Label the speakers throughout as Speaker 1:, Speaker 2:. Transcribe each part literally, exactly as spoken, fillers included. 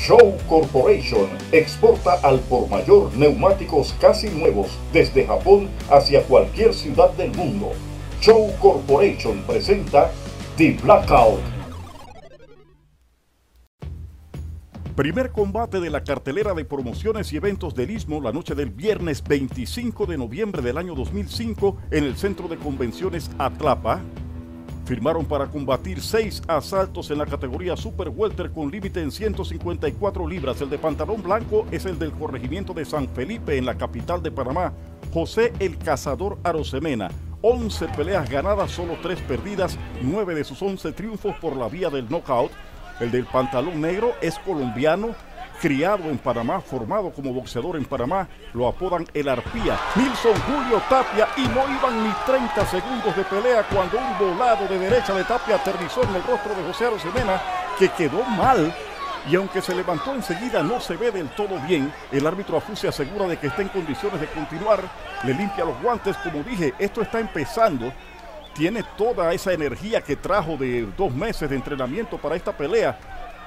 Speaker 1: Show Corporation exporta al por mayor neumáticos casi nuevos desde Japón hacia cualquier ciudad del mundo. Show Corporation presenta The Blackout. Primer combate de la cartelera de promociones y eventos del Istmo la noche del viernes veinticinco de noviembre del año dos mil cinco en el Centro de Convenciones Atlapa. Firmaron para combatir seis asaltos en la categoría Super Welter con límite en ciento cincuenta y cuatro libras. El de pantalón blanco es el del corregimiento de San Felipe en la capital de Panamá, José el Cazador Arosemena. once peleas ganadas, solo tres perdidas, nueve de sus once triunfos por la vía del knockout. El del pantalón negro es colombiano, criado en Panamá, formado como boxeador en Panamá, lo apodan el Arpía. Nilson Julio Tapia, y no iban ni treinta segundos de pelea cuando un volado de derecha de Tapia aterrizó en el rostro de José Arosemena, que quedó mal, y aunque se levantó enseguida no se ve del todo bien. El árbitro Afu se asegura de que está en condiciones de continuar, le limpia los guantes. Como dije, esto está empezando. Tiene toda esa energía que trajo de dos meses de entrenamiento para esta pelea,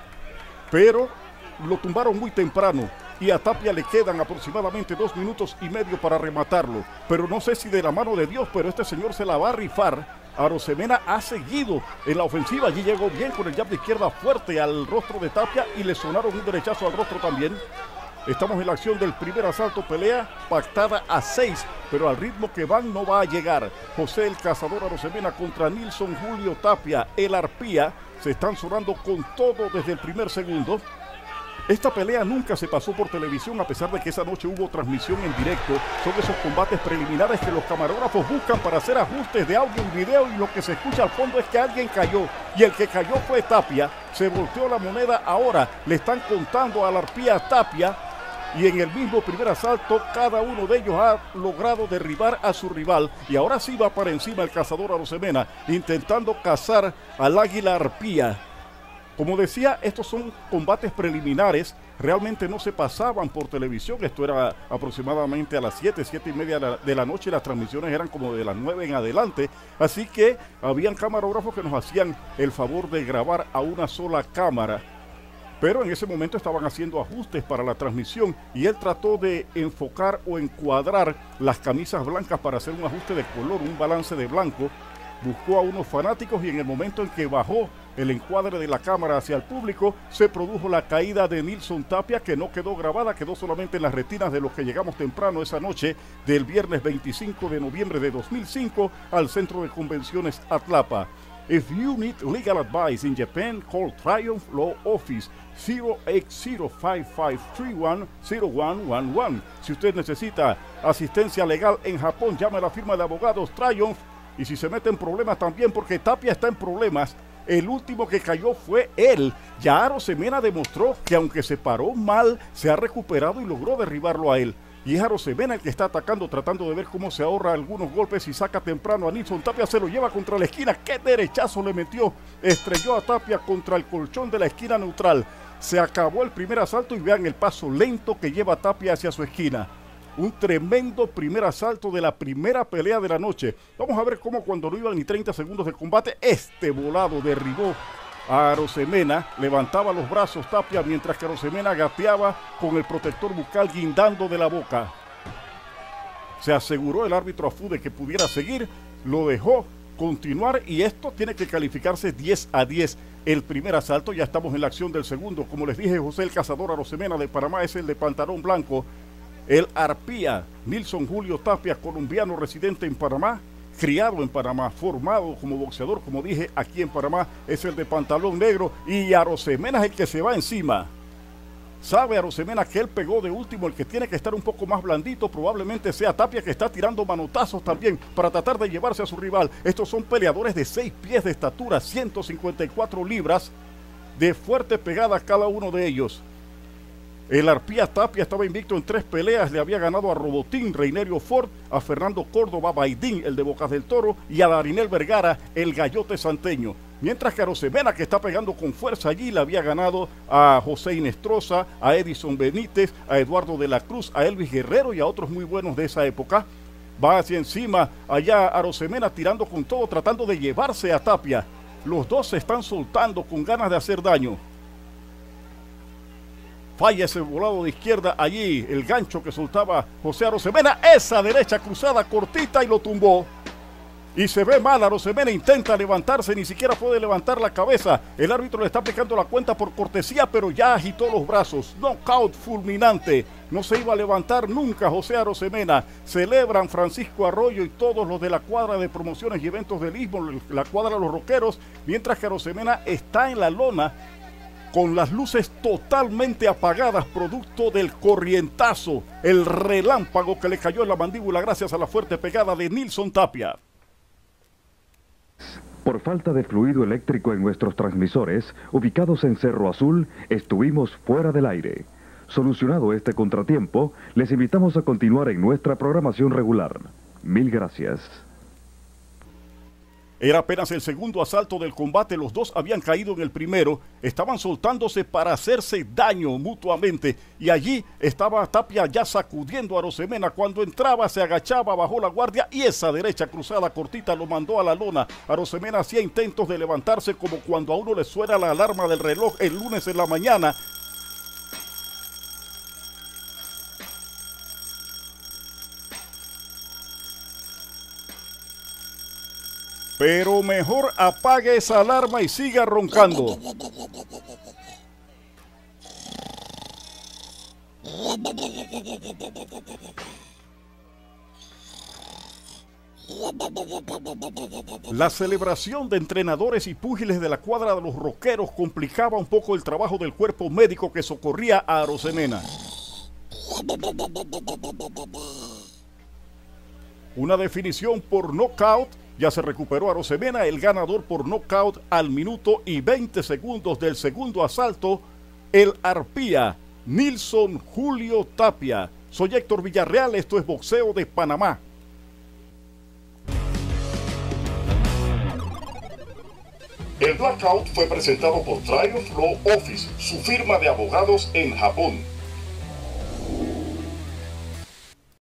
Speaker 1: pero lo tumbaron muy temprano y a Tapia le quedan aproximadamente dos minutos y medio para rematarlo. Pero no sé si de la mano de Dios, pero este señor se la va a rifar. Arosemena ha seguido en la ofensiva, allí llegó bien con el jab de izquierda fuerte al rostro de Tapia y le sonaron un derechazo al rostro también. Estamos en la acción del primer asalto, pelea pactada a seis, pero al ritmo que van no va a llegar. José el Cazador Arosemena contra Nilson Julio Tapia, el Arpía. Se están sonando con todo desde el primer segundo. Esta pelea nunca se pasó por televisión, a pesar de que esa noche hubo transmisión en directo. Son esos combates preliminares que los camarógrafos buscan para hacer ajustes de audio y video, y lo que se escucha al fondo es que alguien cayó, y el que cayó fue Tapia. Se volteó la moneda ahora, le están contando al Arpía Tapia, y en el mismo primer asalto cada uno de ellos ha logrado derribar a su rival, y ahora sí va para encima el Cazador Arosemena, intentando cazar al Águila Arpía. Como decía, estos son combates preliminares, realmente no se pasaban por televisión. Esto era aproximadamente a las siete, siete y media de la noche, las transmisiones eran como de las nueve en adelante, así que habían camarógrafos que nos hacían el favor de grabar a una sola cámara. Pero en ese momento estaban haciendo ajustes para la transmisión y él trató de enfocar o encuadrar las camisas blancas para hacer un ajuste de color, un balance de blanco. Buscó a unos fanáticos y en el momento en que bajó el encuadre de la cámara hacia el público, se produjo la caída de Nilson Tapia, que no quedó grabada, quedó solamente en las retinas de los que llegamos temprano esa noche del viernes veinticinco de noviembre de dos mil cinco al Centro de Convenciones Atlapa. If you need legal advice in Japan, call Triumph Law Office cero ocho cero cinco cinco tres uno cero uno uno uno. Si usted necesita asistencia legal en Japón, llame a la firma de abogados Triumph. Y si se mete en problemas también, porque Tapia está en problemas, el último que cayó fue él. Ya Arosemena demostró que aunque se paró mal, se ha recuperado y logró derribarlo a él. Y es Arosemena el que está atacando, tratando de ver cómo se ahorra algunos golpes y saca temprano a Nilson Tapia. Se lo lleva contra la esquina. ¡Qué derechazo le metió! Estrelló a Tapia contra el colchón de la esquina neutral. Se acabó el primer asalto y vean el paso lento que lleva Tapia hacia su esquina. Un tremendo primer asalto de la primera pelea de la noche. Vamos a ver cómo cuando no iban ni treinta segundos de combate, este volado derribó a Arosemena. Levantaba los brazos Tapia mientras que Arosemena gateaba con el protector bucal guindando de la boca. Se aseguró el árbitro Afu de que pudiera seguir, lo dejó continuar y esto tiene que calificarse diez a diez. El primer asalto, ya estamos en la acción del segundo. Como les dije, José el Cazador Arosemena de Panamá es el de pantalón blanco. El Arpía, Nilson Julio Tapia, colombiano residente en Panamá, criado en Panamá, formado como boxeador, como dije, aquí en Panamá, es el de pantalón negro, y Arosemena es el que se va encima. Sabe Arosemena que él pegó de último, el que tiene que estar un poco más blandito probablemente sea Tapia, que está tirando manotazos también para tratar de llevarse a su rival. Estos son peleadores de seis pies de estatura, ciento cincuenta y cuatro libras, de fuerte pegada cada uno de ellos. El Arpía Tapia estaba invicto en tres peleas, le había ganado a Robotín, Reinerio Ford, a Fernando Córdoba Baidín, el de Bocas del Toro, y a Darinel Vergara, el gallote santeño. Mientras que Arosemena, que está pegando con fuerza allí, le había ganado a José Inestrosa, a Edison Benítez, a Eduardo de la Cruz, a Elvis Guerrero y a otros muy buenos de esa época. Va hacia encima, allá Arosemena tirando con todo, tratando de llevarse a Tapia. Los dos se están soltando con ganas de hacer daño. Falla ese volado de izquierda allí, el gancho que soltaba José Arosemena, esa derecha cruzada cortita y lo tumbó. Y se ve mal, Arosemena intenta levantarse, ni siquiera puede levantar la cabeza. El árbitro le está aplicando la cuenta por cortesía, pero ya agitó los brazos. Knockout fulminante. No se iba a levantar nunca José Arosemena. Celebran Francisco Arroyo y todos los de la cuadra de promociones y eventos del Istmo, la cuadra de los rockeros, mientras que Arosemena está en la lona con las luces totalmente apagadas, producto del corrientazo, el relámpago que le cayó en la mandíbula gracias a la fuerte pegada de Nilson Tapia.
Speaker 2: Por falta de fluido eléctrico en nuestros transmisores, ubicados en Cerro Azul, estuvimos fuera del aire. Solucionado este contratiempo, les invitamos a continuar en nuestra programación regular. Mil gracias.
Speaker 1: Era apenas el segundo asalto del combate, los dos habían caído en el primero, estaban soltándose para hacerse daño mutuamente y allí estaba Tapia ya sacudiendo a Arosemena. Cuando entraba se agachaba, bajó la guardia y esa derecha cruzada cortita lo mandó a la lona. Arosemena hacía intentos de levantarse como cuando a uno le suena la alarma del reloj el lunes en la mañana. Pero mejor apague esa alarma y siga roncando. La celebración de entrenadores y púgiles de la cuadra de los rockeros complicaba un poco el trabajo del cuerpo médico que socorría a Arosemena. Una definición por nocaut. Ya se recuperó Arosemena, el ganador por nocaut al minuto y veinte segundos del segundo asalto, el arpía Nilson Julio Tapia. Soy Héctor Villarreal, esto es Boxeo de Panamá. El Blackout fue presentado por Triumph Law Office, su firma de abogados en Japón.